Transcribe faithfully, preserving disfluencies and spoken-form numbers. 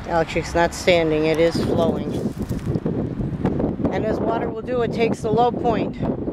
Actually, it's not standing, it is flowing. And as water will do, it takes the low point.